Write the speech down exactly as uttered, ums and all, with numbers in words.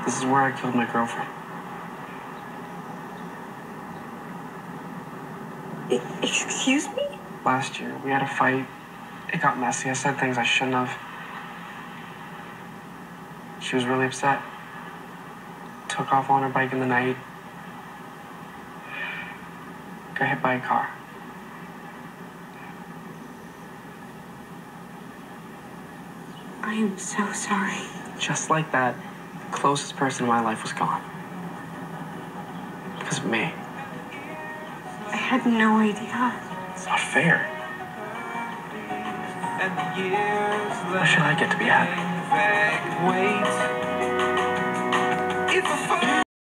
This is where I killed my girlfriend. Excuse me? Last year, we had a fight. It got messy. I said things I shouldn't have. She was really upset. Took off on her bike in the night. Got hit by a car. I am so sorry. Just like that, the closest person in my life was gone. Because of me. I had no idea. It's not fair. Why should I get to be happy?